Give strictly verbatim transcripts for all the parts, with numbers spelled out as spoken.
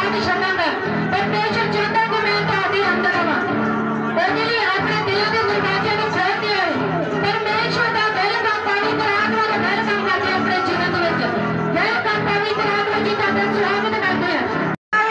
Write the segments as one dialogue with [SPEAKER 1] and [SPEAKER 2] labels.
[SPEAKER 1] बात छड़ांगा परमेश्वर चाहता कि मैं ताड़ी अंदर आवां और जिहड़ी अपने दिल दे दरवाजे नूं खोल के परमेश्वर दा वेलकम पवित्र आत्मा दा वेलकम करके अपने जीवन दे विच वेलकम पवित्र आत्मा जी दा स्वागत करदे हैं।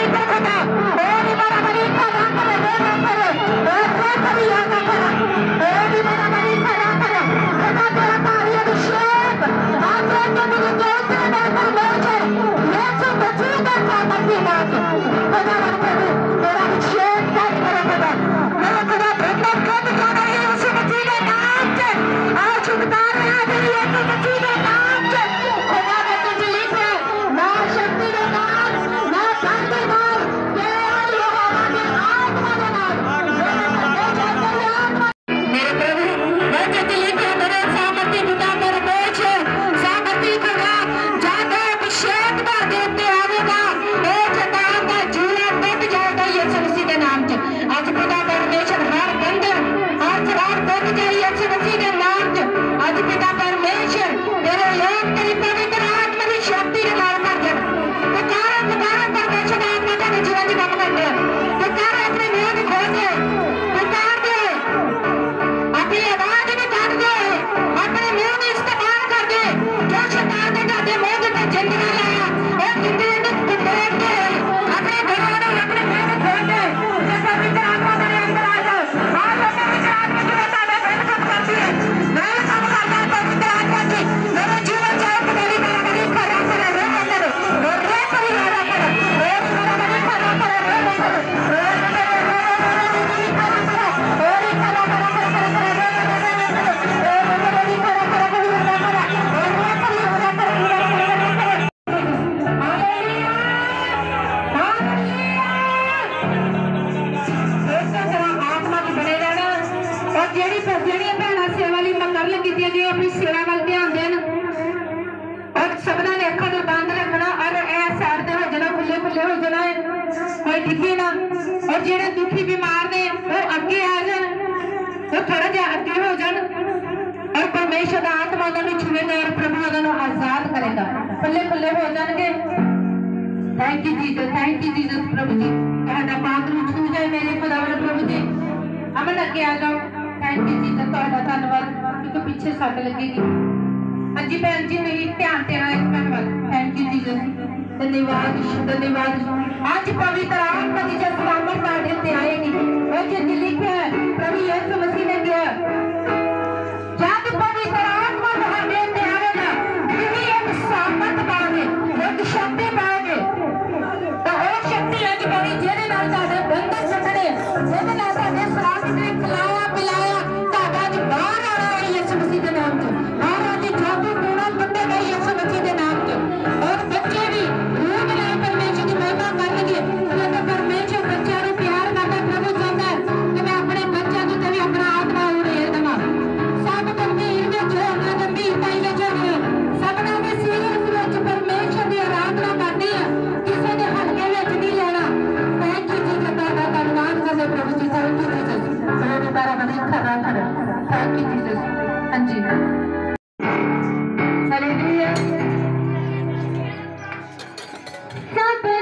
[SPEAKER 1] और जेड़े दुखी बीमार ने वो अगे आ जाए वो थोड़ा जा अगे हो जाए और परमेश्वर दा आत्मा उन्होंने छुएगा और प्रभु उन्होंने आजाद करेगा पल्ले पल्ले हो जाएंगे। Thank you Jesus, thank you Jesus प्रभु जी ਤੁਹਾਡਾ पाक ਨੂੰ छू जाए मेरे खुदावन प्रभु जी अमन अगे आ जाओ। थैंक यू जीसस ਤੁਹਾਡਾ धन्यवाद क्योंकि पीछे सट लगेगी। हाँ जी भैन जी मेरी ध्यान तेरा एक धन्यवाद। थैंक यू जीसस, धन्यवाद धन्यवाद। आज पवित्र आत्मा की जब सलामत बाढ़ ते आएगी और जो लिखा है प्रभु यीशु मसीह ने किया जब पवित्र आत्मा हमारे ते आएगा यही एक सामर्थ पाओगे एक शक्ति पाओगे तो वो शक्ति आज बड़ी जेने नाल ताड़े बंधन छड़ने जेने नाल ताड़े सलामत ने खिलाया पिलाया ताड़ा आज बाहर आ रहा है यीशु मसीह के नाम से और आज जादू टोना बंदे गए यीशु मसीह के नाम से और बच्चे भी रोज नए परमेश्वर की महिमा कर लगे क्योंकि परमेश्वर बच्चों को प्यार करता प्रभु चाहता है कि मैं अपने बच्चों को तभी अपना आत्मा उड़ेल देवा सब गंभीर में जो ना गंभीरता ही जो सबना के सीरियस में परमेश्वर की आराधना करनी है किसी ने हल्के में नहीं लेना। थैंक यू जी का धन्यवाद करते प्रभु जी। थैंक यू जीसस मेरे बारे में खरा खरा थैंक यू जीसस। हाँ जी हालेलुया।